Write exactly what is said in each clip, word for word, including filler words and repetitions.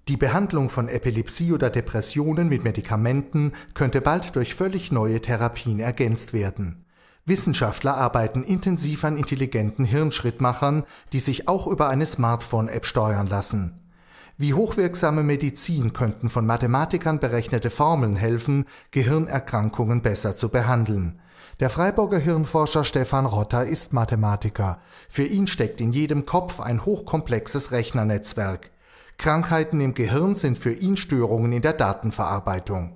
Die Behandlung von Epilepsie oder Depressionen mit Medikamenten könnte bald durch völlig neue Therapien ergänzt werden. Wissenschaftler arbeiten intensiv an intelligenten Hirnschrittmachern, die sich auch über eine Smartphone-App steuern lassen. Wie hochwirksame Medizin könnten von Mathematikern berechnete Formeln helfen, Gehirnerkrankungen besser zu behandeln. Der Freiburger Hirnforscher Stefan Rotter ist Mathematiker. Für ihn steckt in jedem Kopf ein hochkomplexes Rechnernetzwerk. Krankheiten im Gehirn sind für ihn Störungen in der Datenverarbeitung.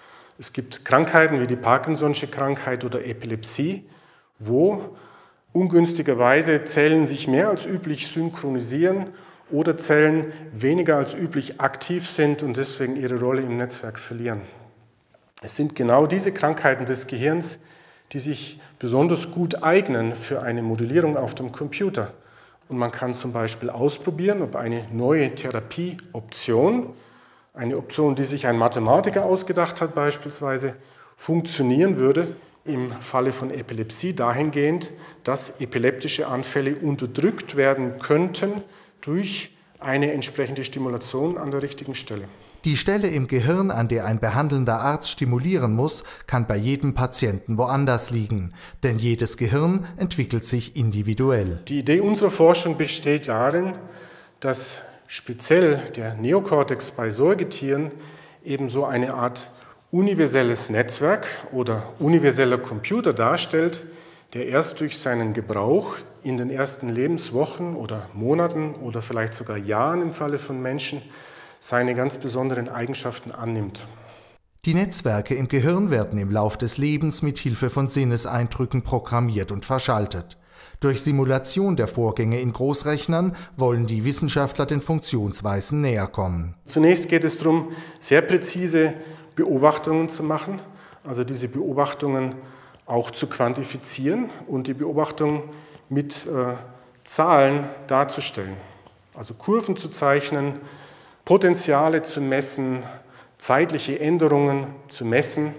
Es gibt Krankheiten wie die Parkinson'sche Krankheit oder Epilepsie, wo ungünstigerweise Zellen sich mehr als üblich synchronisieren oder Zellen weniger als üblich aktiv sind und deswegen ihre Rolle im Netzwerk verlieren. Es sind genau diese Krankheiten des Gehirns, die sich besonders gut eignen für eine Modellierung auf dem Computer. Und man kann zum Beispiel ausprobieren, ob eine neue Therapieoption, eine Option, die sich ein Mathematiker ausgedacht hat beispielsweise, funktionieren würde im Falle von Epilepsie dahingehend, dass epileptische Anfälle unterdrückt werden könnten durch eine entsprechende Stimulation an der richtigen Stelle. Die Stelle im Gehirn, an der ein behandelnder Arzt stimulieren muss, kann bei jedem Patienten woanders liegen, denn jedes Gehirn entwickelt sich individuell. Die Idee unserer Forschung besteht darin, dass speziell der Neokortex bei Säugetieren ebenso eine Art universelles Netzwerk oder universeller Computer darstellt, der erst durch seinen Gebrauch in den ersten Lebenswochen oder Monaten oder vielleicht sogar Jahren im Falle von Menschen seine ganz besonderen Eigenschaften annimmt. Die Netzwerke im Gehirn werden im Lauf des Lebens mit Hilfe von Sinneseindrücken programmiert und verschaltet. Durch Simulation der Vorgänge in Großrechnern wollen die Wissenschaftler den Funktionsweisen näher kommen. Zunächst geht es darum, sehr präzise Beobachtungen zu machen, also diese Beobachtungen auch zu quantifizieren und die Beobachtungen mit äh, Zahlen darzustellen, also Kurven zu zeichnen, Potenziale zu messen, zeitliche Änderungen zu messen.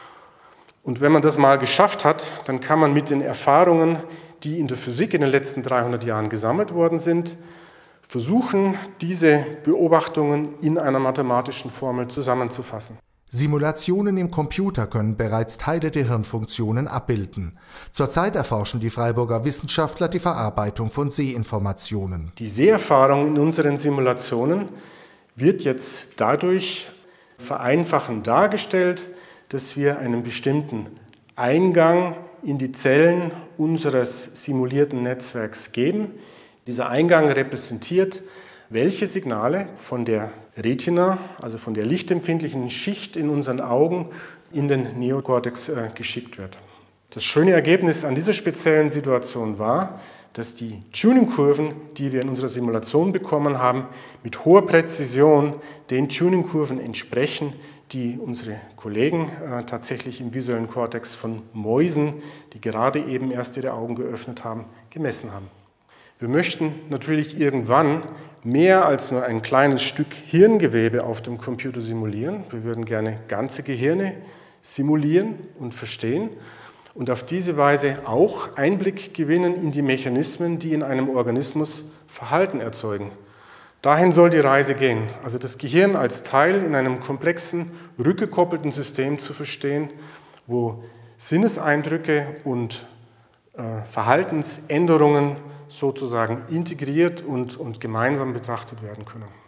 Und wenn man das mal geschafft hat, dann kann man mit den Erfahrungen, die in der Physik in den letzten dreihundert Jahren gesammelt worden sind, versuchen, diese Beobachtungen in einer mathematischen Formel zusammenzufassen. Simulationen im Computer können bereits Teile der Hirnfunktionen abbilden. Zurzeit erforschen die Freiburger Wissenschaftler die Verarbeitung von Sehinformationen. Die Seherfahrung in unseren Simulationen wird jetzt dadurch vereinfachend dargestellt, dass wir einen bestimmten Eingang in die Zellen unseres simulierten Netzwerks geben. Dieser Eingang repräsentiert, welche Signale von der Retina, also von der lichtempfindlichen Schicht in unseren Augen, in den Neokortex äh, geschickt wird. Das schöne Ergebnis an dieser speziellen Situation war, dass die Tuningkurven, die wir in unserer Simulation bekommen haben, mit hoher Präzision den Tuningkurven entsprechen, die unsere Kollegen äh, tatsächlich im visuellen Kortex von Mäusen, die gerade eben erst ihre Augen geöffnet haben, gemessen haben. Wir möchten natürlich irgendwann mehr als nur ein kleines Stück Hirngewebe auf dem Computer simulieren. Wir würden gerne ganze Gehirne simulieren und verstehen und auf diese Weise auch Einblick gewinnen in die Mechanismen, die in einem Organismus Verhalten erzeugen. Dahin soll die Reise gehen, also das Gehirn als Teil in einem komplexen, rückgekoppelten System zu verstehen, wo Sinneseindrücke und äh, Verhaltensänderungen sozusagen integriert und, und gemeinsam betrachtet werden können.